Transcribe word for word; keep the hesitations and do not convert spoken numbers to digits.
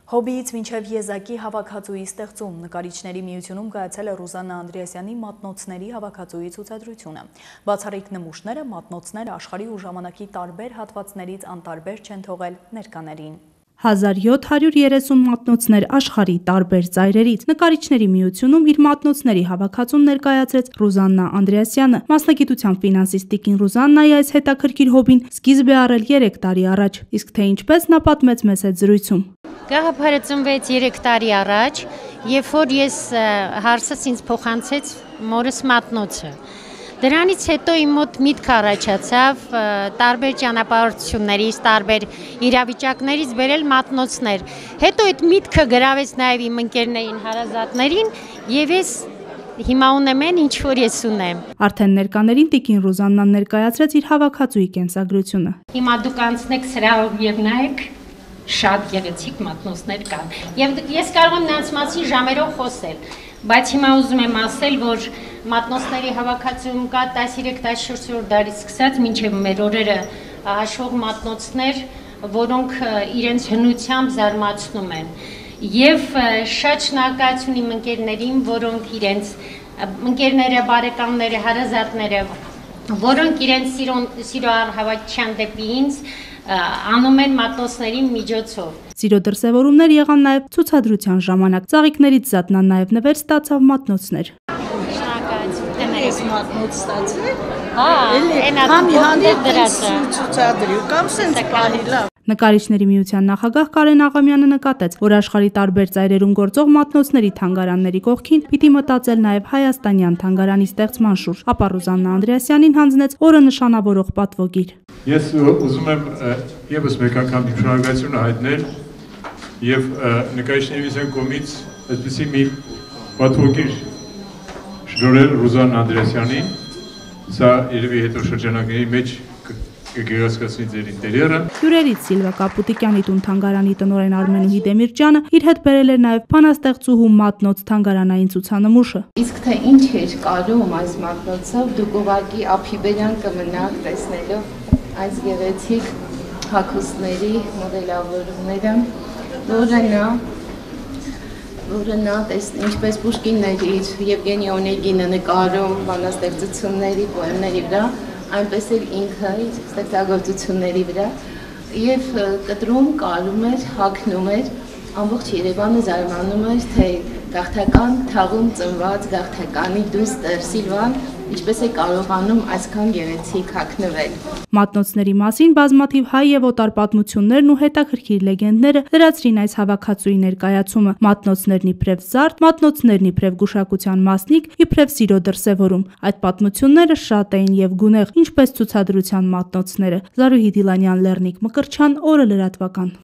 Հոբիից մինչև եզակի հավաքածուի ստեղծում նկարիչների միությունում կայացել է Ռուզաննա Անդրեասյանի մատնոցների հավաքածուի ցուցադրությունը։ Բացառիկ նմուշները, մատնոցները աշխարհի ու ժամանակի տարբեր հատվածներից անտարբեր չեն թողել ներկաներին։ հազար յոթ հարյուր երեսուն մատնոցներ աշխարհի տարբեր ծայրերից նկարիչների միությունում իր մատնոցների հավաքածուն ներկայացրեց Ռուզաննա Անդրեասյանը։ Մասնագիտությամբ ֆինանսիստ տիկին Ռուզաննայի այս հետաքրքիր հոբին սկիզբ է առել երեք տարի առաջ, իսկ թե ինչպես նա պատմեց մեծ այդ զրույցում։ Գաղափարը ծնվեց երեք տարի առաջ, երբ որ ես հարցս ինձ փոխանցեց մորս մատնոցը։ Դրանից հետո իմ մոտ միտք առաջացավ տարբեր ճանապարհորդություններից, տարբեր իրավիճակներից բերել մատնոցներ։ Հետո այդ միտքը գրավեց նաև իմ ընկերներին, հարազատներին, եւ ես հիմա ունեմ այն, ինչ որ ես ունեմ։ Արդեն ներկաներին տիկին Ռուզաննան ներկայացրեց իր հավաքածուի կենսագրությունը։ Հիմա դուք անցնեք սրահով եւ նայեք, շատ գեղեցիկ մատնոցներ կան։ Եվ ես կարող եմ նրանց մասին ժամերով խոսել, բայց հիմա ուզում եմ ասել, որ մատնոցների հավաքածուում կա տասնյոթ տասնչորսերորդ դարից սկսած մինչև մեր օրերը հաշվող մատնոցներ, որոնք իրենց հնությամբ զարմացնում են։ Եւ շատ շնորհակալություն իմ ընկերներին, որոնք իրենց ընկերները, բարեկամները, հարազատները, որոնք իրենց սիրո առհավատության դեպի ինձ անում են մատնոցների միջոցով։ Սիրո դրսևորումներ եղան նաև ցուցադրության ժամանակ։ Ծաղիկներից զատ նա նաև նվեր ստացավ մատնոցներ։ Շնորհակալություն։ Մատնոց ստացել։ Հա, այնա դրածը ցուցադրի կամ սենց պահի լավ։ Նկարիչների միության նախագահ Կարեն Աղամյանը նկատեց, որ աշխարհի տարբեր ծայրերում գործող մատնոցների թանգարանների կողքին պիտի մտածել նաև հայաստանյան թանգարանի ստեղծման շուրջ, ապա Ռուզաննա Անդրեասյանին հանձնեց օրը նշանավորող պատվոգիր։ Ես ուզում եմ եւս մեկ անգամ շնորհակալություն հայտնել եւ նկարիչների միության կողմից այսպեսի մի պատվոգիր շնորհել Ռուզաննա Անդրեասյանին։ Սա երևի հետո շրջանակների մեջ կգերազանցի ձեր ինտերիերը։ Հյուրերից Սիլվա Կապուտիկյանի տուն թանգարանի տնօրեն Արմենուհի Դեմիրճյանը իր հետ բերել էր նաև բանաստեղծուհու մատնոց թանգարանային ցուցանմուշը։ Իսկ թե ինչ էր կարում այս մատնոցով, դուք ուղղակի ափիբերյան կմնաք տեսնելով այս գեղեցիկ հագուստների մոդելավորումները, որը նա որը նա տեսնի, ինչպես Պուշկինն էր իր Եվգենի Օնեգինը նկարում բանաստեղծությունների, պոեմների վրա, այնպես էլ ինքը իր ստեղծագործությունների վրա եւ կտրում, կարում էր, հագնում էր, ամբողջ Երևանը զարմանում էր, թե գաղթական թաղում ծնված գաղթականի դուստր Սիլվան ինչպես է կարողանում այսքան գեղեցիկ հագնվել։ Մատնոցների մասին բազմաթիվ հայ եւ օտար պատմություններն ու հետաքրքիր լեգենդները լրացրին այս հավաքածուի ներկայացումը։ Մատնոցներն իբրև զարդ, մատնոցներն իբրև գուշակության մասնիկ, իբրև սիրո դրսևորում։ Այդ պատմությունները շատ էին եւ գունեղ, ինչպես ցուցադրության մատնոցները։ Զարուհի Դիլանյան, Լեռնիկ Մկրտչյան, օրը լրատվական։